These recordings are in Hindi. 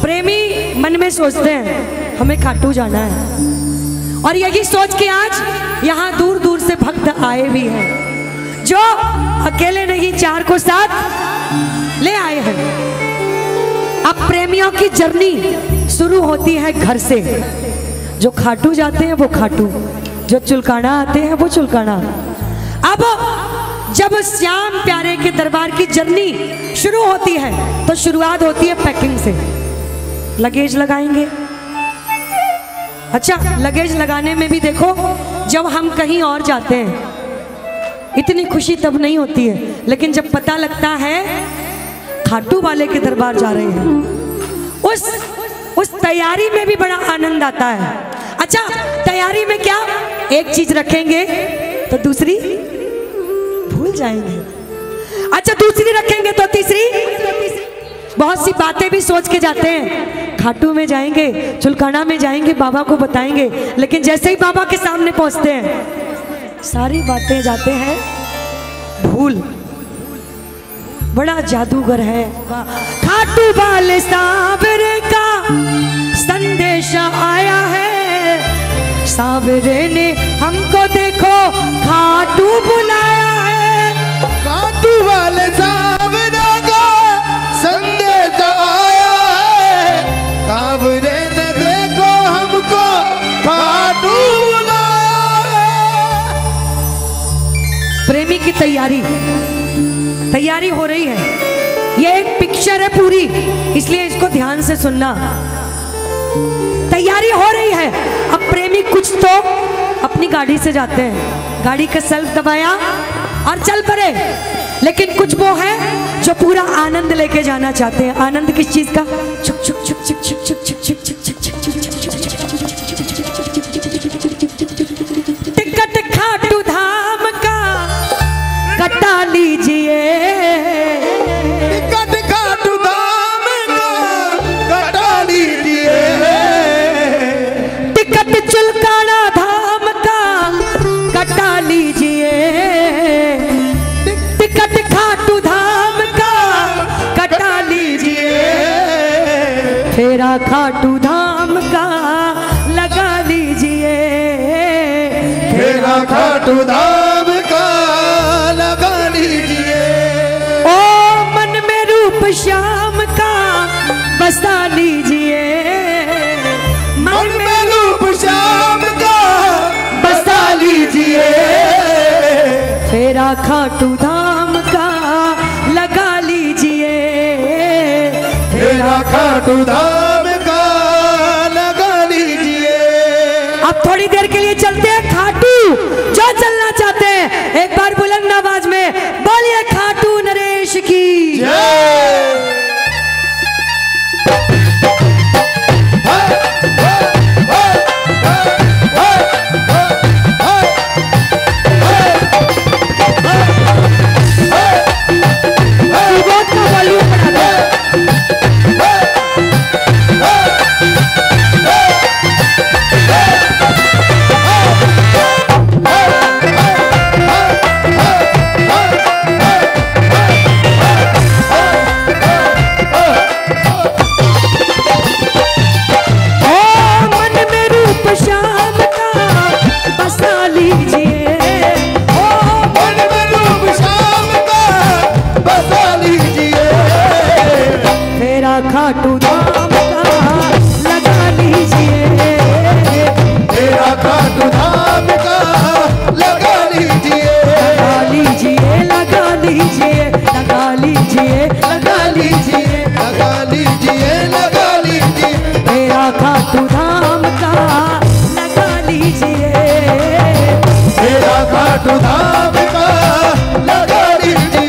प्रेमी मन में सोचते हैं हमें खाटू जाना है, और यही सोच के आज यहाँ दूर दूर से भक्त आए भी हैं, जो अकेले नहीं चार को साथ ले आए हैं। अब प्रेमियों की जर्नी शुरू होती है घर से। जो खाटू जाते हैं वो खाटू, जो चुलकाना आते हैं वो चुलकाना। अब जब श्याम प्यारे के दरबार की जर्नी शुरू होती है तो शुरुआत होती है पैकिंग से। लगेज लगाएंगे। अच्छा, लगेज लगाने में भी देखो, जब हम कहीं और जाते हैं इतनी खुशी तब नहीं होती है, लेकिन जब पता लगता है खाटू वाले के दरबार जा रहे हैं, उस तैयारी में भी बड़ा आनंद आता है। अच्छा, तैयारी में क्या, एक चीज रखेंगे तो दूसरी भूल जाएंगे। अच्छा, दूसरी रखेंगे तो तीसरी। बहुत सी बातें भी सोच के जाते हैं, खाटू में जाएंगे, चुलकाना में जाएंगे, बाबा को बताएंगे, लेकिन जैसे ही बाबा के सामने पहुंचते हैं सारी बातें जाते हैं भूल। बड़ा जादूगर है खाटू वाले सांवरे का संदेश आया है, सांवरे ने हमको देखो खाटू बुलाया है। खाटू वाले सांवरे का संदेश आया है, सांवरे ने देखो हमको खाटू बुलाया है। प्रेमी की तैयारी हो रही है। ये एक पिक्चर है पूरी, इसलिए इसको ध्यान से सुनना। तैयारी हो रही है। अब प्रेमी कुछ तो अपनी गाड़ी से जाते हैं, गाड़ी का सेल्फ दबाया और चल पड़े, लेकिन कुछ वो है जो पूरा आनंद लेके जाना चाहते हैं। आनंद किस चीज का? छुक छुक छुक छुक छुक छुक छुक छुक छुक टिकट खाटू धाम का कटा लीजिए, टिकट खाटू धाम का कटा लीजिए, टिकट चुलकाना धाम का कटा लीजिए, टिकट खाटू धाम का कटा लीजिए, फेरा खाटू धाम का लगा लीजिए, फेरा खाटू धाम का लगा लीजिए। ओ मन में रूप श्याम का बसा लीजिए, मन में रूप श्याम का बसा लीजिए, फेरा खाटू धाम का लगा लीजिए, फेरा खाटू धाम का लगा लीजिए। अब थोड़ी देर के लिए चलते हैं खाटू। जो चलना चाहते हैं एक बार बुलंद आवाज में बोलिए खाटू नरेश की जय। खाटू धाम का लगा लीजिए, फेरा खाटू धाम का लगा लीजिए, लगा लीजिए, लगा लीजिए, लगा लीजिए, लगा लीजिए, लगा लीजिए, लगा लीजिए, फेरा खाटू धाम का लगा लीजिए, फेरा खाटू धाम का लगा लीजिए।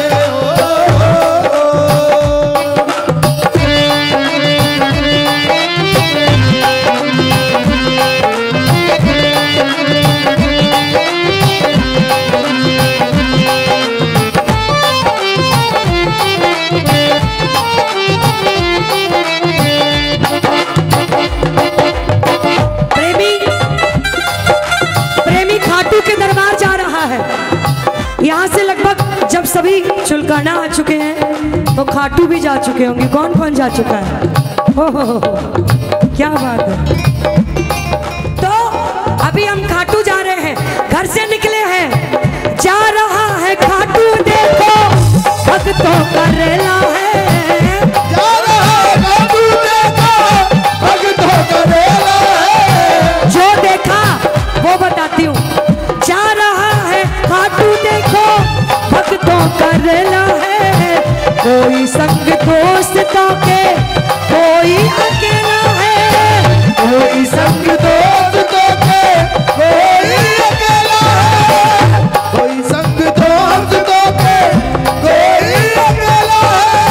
यहाँ से लगभग जब सभी चुलकाना आ चुके हैं तो खाटू भी जा चुके होंगे। कौन कौन जा चुका है? क्या बात है। तो अभी हम खाटू जा रहे हैं, घर से निकले हैं, जा रहा है खाटू देखो भक्तों का रेला है, जा रहा है खाटू देखो भक्तों का रेला है। जो देखा वो बताती हूँ, जा रहा है खाटू देखो भक्तों का रेला है, कोई संग दोस्तों के कोई अकेला है, कोई संग दोस्तों के कोई अकेला है, कोई संग दोस्तों के कोई अकेला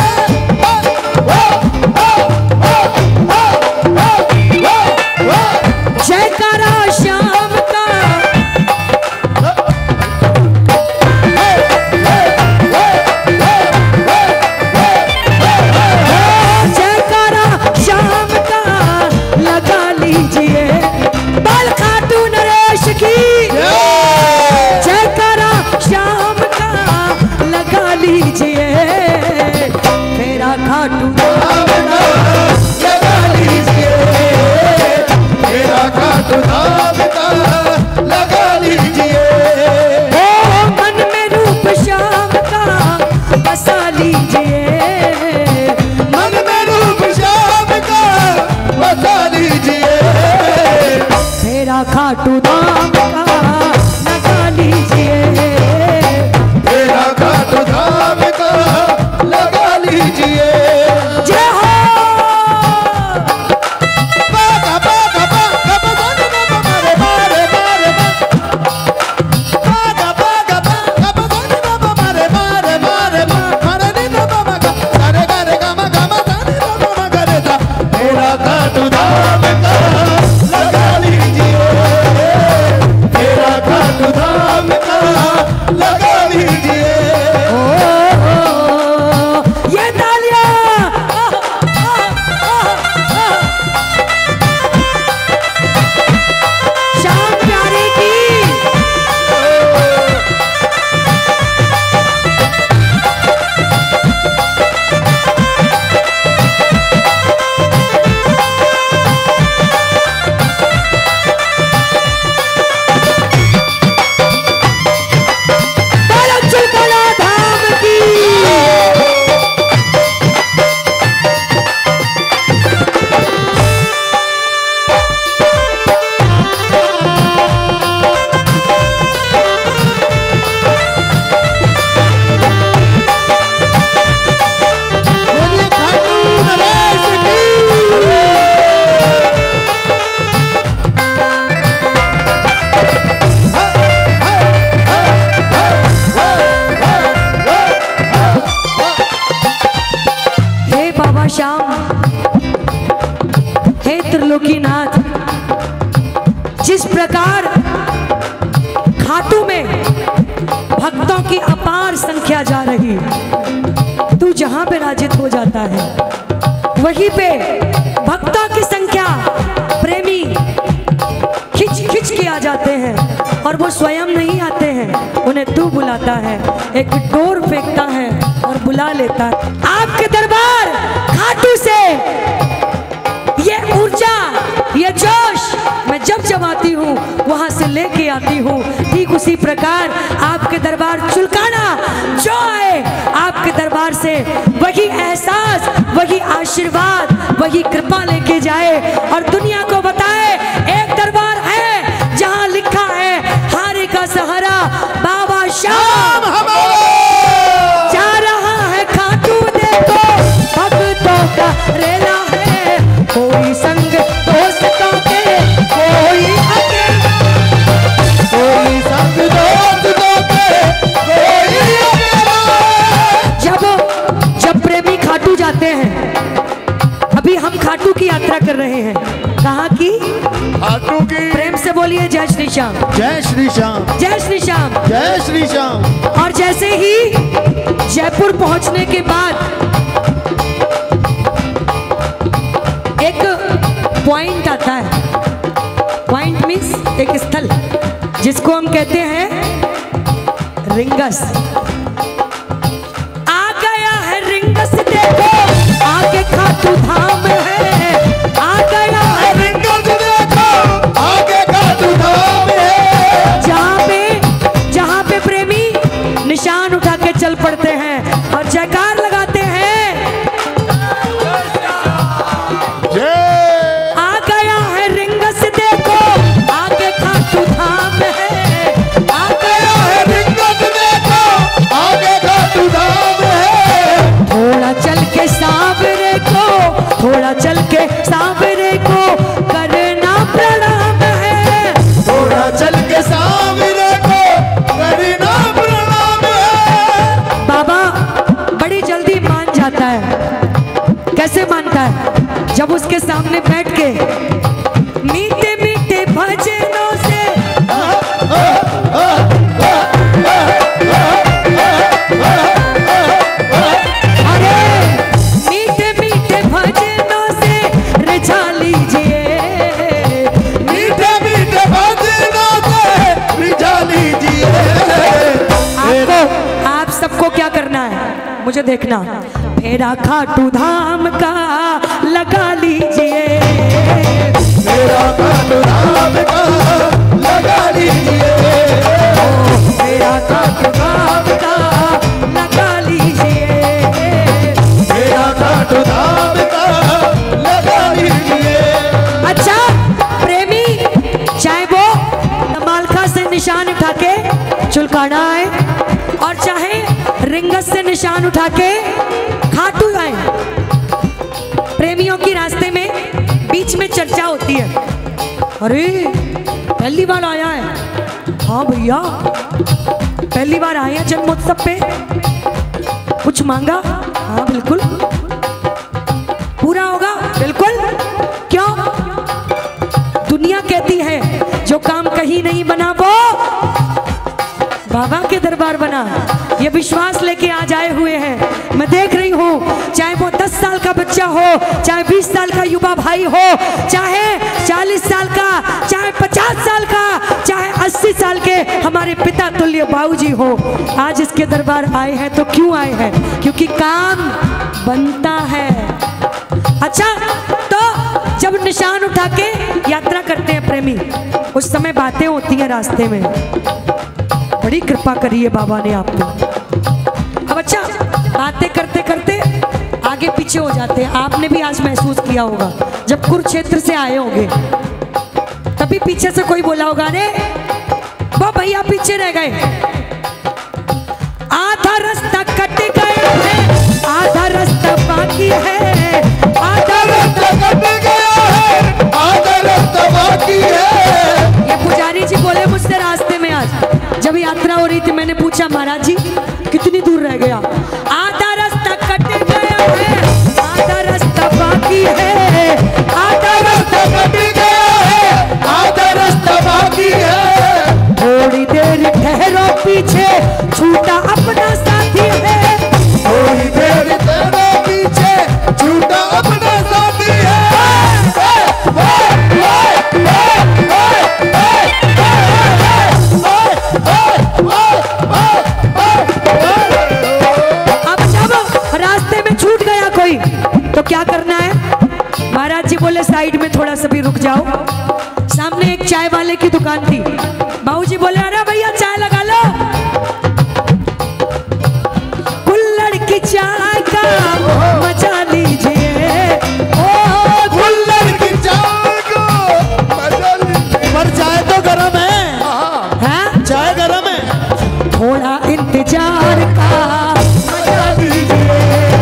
है। जयकारा श्याम का, जयकारा श्याम का लगा लीजिए, बाल खाटू नरेश की, जयकारा श्याम का लगा लीजिए, मेरा खाटू लगा लीजिए, मेरा खाटू धाम का लगा लीजिए, ओ मन में रूप श्याम का बसा लीजिए, मन में रूप श्याम का बसा लीजिए, मेरा खाटू धाम का लगा लीजिए, मेरा खाटू धाम का लगा लीजिए। जय हो। बागा बागा बागा बजाने बाबा मारे मारे मारे बागा बागा बागा बजाने बाबा मारे मारे मारे मारे नी बाबा गा सारे गारे गामा गामा सारे बाबा करे ता, मेरा खाटू धाम का लगा लीजिए, मेरा खाटू धाम का लगा लीजिए। ये तालियां श्याम प्यारे की। बालक चुलकला धाम की। बोलिए खाटू नरेश की। हे बाबा श्याम, हे त्रिलोकीनाथ, जिस प्रकार खाटू में भक्तों की अपार संख्या जा रही, तू जहां पे राजित हो जाता है वहीं पे भक्तों की संख्या प्रेमी खिंच खिंच के आ जाते हैं, और वो स्वयं नहीं आते हैं, उन्हें तू बुलाता है, एक डोर फेंकता है और बुला लेता है। आपके दरबार खाटू से ये ऊर्जा, ये जोश मैं जब जब आती हूँ वहां से लेके आती हूँ, ठीक उसी प्रकार आपके दरबार चुलकाना जो आए आपके दरबार से वही एहसास, वही आशीर्वाद, वही कृपा लेके जाए और दुनिया को बताए एक दरबार है जहां लिखा है हारे का सहारा बाबा श्याम जा रहा है खाटू देखो भक्तों का रेला है, कोई संग दोस्तों के कोई अकेला, कोई संग दोस्तों के कोई अकेला। जब प्रेमी खाटू जाते हैं, अभी हम खाटू की यात्रा कर रहे हैं, कहाँ की? खाटू की। प्रेम से बोलिए जय श्री श्याम, जय श्री श्याम, जय श्री श्याम, जय श्री श्याम। और जैसे ही जयपुर पहुंचने के बाद एक पॉइंट आता है, पॉइंट मीन्स एक स्थल जिसको हम कहते हैं रिंगस। आ गया है रिंगस देखो, आगे खाटू धाम है, थोड़ा चल के सांवरे को करना प्रणाम है, थोड़ा चल के सांवरे को करना प्रणाम है। बाबा बड़ी जल्दी मान जाता है। कैसे मानता है? जब उसके सामने बैठ के मीठे मीठे भजनों से सबको क्या करना है मुझे देखना। फेरा खाटू धाम का लगा लीजिए, फेरा खाटू धाम का लगा लीजिए, फेरा खाटू धाम का लगा लीजिए, फेरा खाटू धाम का लगा लीजिए। अच्छा प्रेमी चाहे वो तमालखा से निशान उठा के चुलकाना है और चाहे रिंगस से निशान उठा के खाटू आए, प्रेमियों की रास्ते में बीच में चर्चा होती है। अरे पहली बार आया है? हाँ भैया पहली बार आए हैं जन्मोत्सव पे, कुछ मांगा? हाँ बिल्कुल। पूरा होगा? बिल्कुल। क्यों? दुनिया कहती है जो काम कहीं नहीं बना वो बाबा के दरबार बना। ये विश्वास लेके आ जाए हुए हैं। मैं देख रही हूँ चाहे वो 10 साल का बच्चा हो, चाहे 20 साल का युवा भाई हो, चाहे 40 साल का, चाहे 50 साल का, चाहे 80 साल के हमारे पिता तुल्य बाबूजी हो, आज इसके दरबार आए हैं। तो क्यों आए हैं? क्योंकि काम बनता है। अच्छा तो जब निशान उठा के यात्रा करते हैं प्रेमी, उस समय बातें होती हैं रास्ते में। बड़ी कृपा करी है बाबा ने आपको। अब अच्छा बातें करते करते आगे पीछे हो जाते हैं। आपने भी आज महसूस किया होगा जब कुरुक्षेत्र से आए होंगे, तभी पीछे से कोई बोला होगा अरे वो भैया पीछे रह गए, आधा रास्ता कट गया है, आधा रास्ता बाकी है, आधा रास्ता कट गया है, आधा रास्ता बाकी है। ये पुजारी जी बोले मुझसे रास्ते में आज जब यात्रा हो रही थी, मैंने पूछा महाराज जी कितनी दूर रह गया? आधा रास्ता कट गया है, आधा रास्ता बाकी है, आधा रास्ता कट गया है, आधा रास्ता बाकी है। थोड़ी देर ठहरो पीछे छूटा अपना साथी है, थोड़ी देर ठहरो पीछे छूटा अपना साथी है। तो क्या करना है? महाराज जी बोले साइड में थोड़ा सा भी रुक जाओ। सामने एक चाय वाले की दुकान थी, बाबूजी बोले अरे भैया चाय लगा लो। कुल्हड़ की चाय का मजा लीजिए, ओ कुल्हड़ की चाय का मजा लीजिए। पर चाय तो गरम है। हाँ चाय गरम है। थोड़ा इंतजार का मजा लीजिए,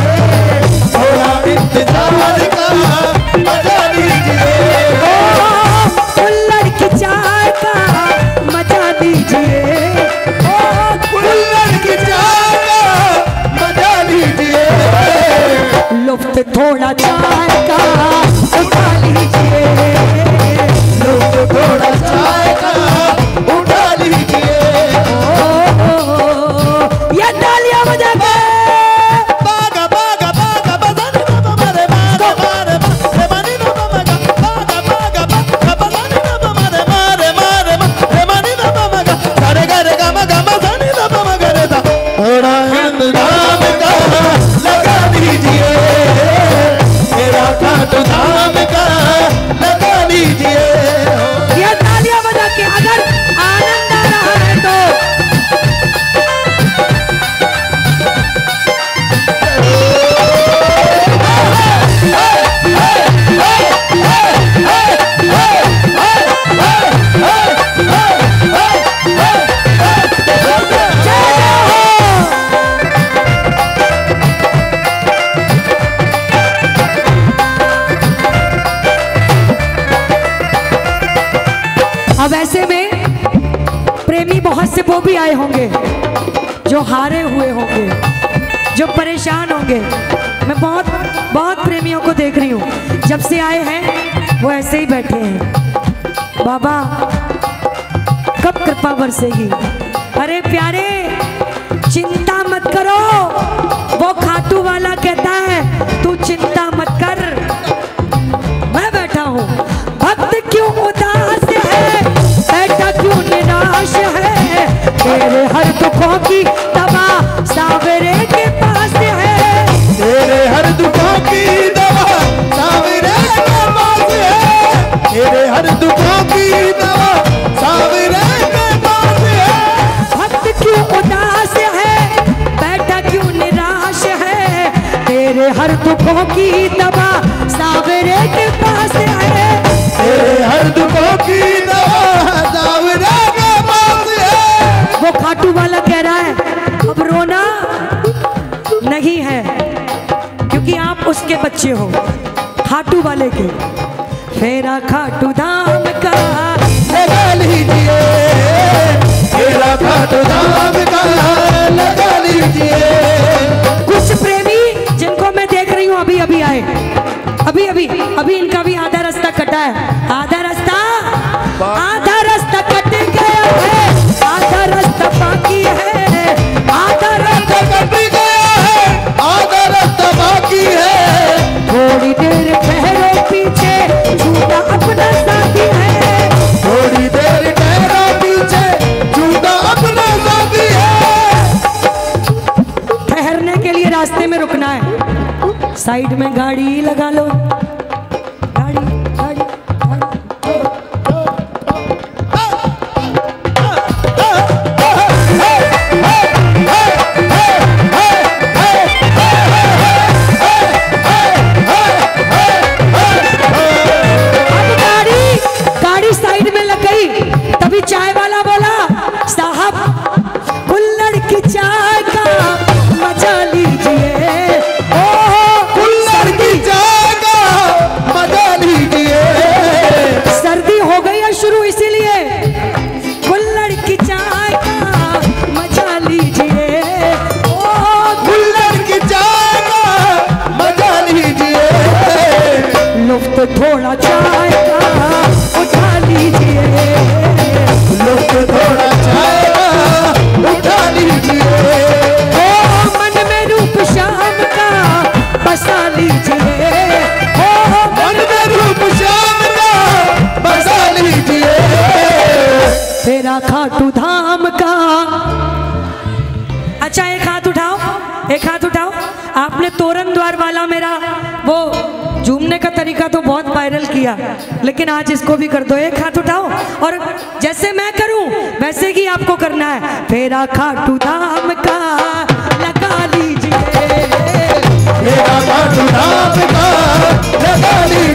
इंतजार का मजा लीजिए, कुल्हड़ की चाय का मजा लीजिए, कुल्हड़ की चाय का मजा लीजिए। लुफ्त थोड़ा चाय का उठा लीजिए, लुफ्त थोड़ा चाय का उठा लीजिए। ये तालियां बजा के ऐसे में प्रेमी बहुत से वो भी आए होंगे जो हारे हुए होंगे, जो परेशान होंगे। मैं बहुत बहुत प्रेमियों को देख रही हूँ, जब से आए हैं वो ऐसे ही बैठे हैं। बाबा कब कृपा बरसेगी? अरे प्यारे चिंता मत करो, वो खाटू वाला कहता है तू चिंता मत कर, मैं बैठा हूँ। भक्त क्यों उदास है, बैठा क्यों निराश है, तेरे हर दुखों की दवा सावरे के पास है। तेरे हर दुखों की दवा सावरे के पास है। तेरे हर दुखों की दवा सावरे के पास है। भक्त क्यों उदास है, बैठा क्यों निराश है, तेरे हर दुखों की दवा सावरे के पास है। तेरे हर दुखों की दवा सावरे के पास है। वो खाटू वाला कह रहा है अब रोना नहीं है, क्योंकि आप उसके बच्चे हो, खाटू वाले के। फेरा खाटू धाम का लगा लीजिए, फेरा खाटू धाम का लगा लीजिए। कुछ प्रेमी जिनको मैं देख रही हूँ अभी अभी आए, अभी इनका भी आधा रास्ता कटा है। आधा रास्ता कट गया है, आधा रास्ता बाकी है, आधा रास्ता कट गया है, आधा रास्ता बाकी है। थोड़ी देर ठहरो पीछे, झूठा अपना साथी है। थोड़ी देर ठहरो पीछे, झूठा अपना साथी है। ठहरने के लिए रास्ते में रुकना है, साइड में गाड़ी लगा लो। गाड़ी गाड़ी गाड़ी साइड में लग गई, तभी चाय वाला बोला साहब कुल्हड़ की चाय का मजा लीजिए। कुल्हड़ की चाय का मजा लीजिए। सर्दी हो गई है शुरू, इसीलिए कुल्हड़ की चाय का मजा लीजिए। कुल्हड़ की चाय का मजा लीजिए। लुफ्त थोड़ा चाय का उठा लीजिए। लुफ्त थोड़ा चाय का उठा लीजिए। मन में रूप शाम का बसा लीजिए। मन में रूप शाम का बसा लीजिए। तेरा खाटू धाम का। अच्छा एक हाथ उठाओ, एक हाथ उठाओ। आपने तोरण द्वार वाला मेरा वो झूमने का तरीका तो बहुत वायरल किया, लेकिन आज इसको भी कर दो। एक हाथ उठाओ और जैसे मैं करूं वैसे ही आपको करना है। फेरा खाटू धाम का लगा लीजिए। मेरा खाटू धाम का लगा लीजिए।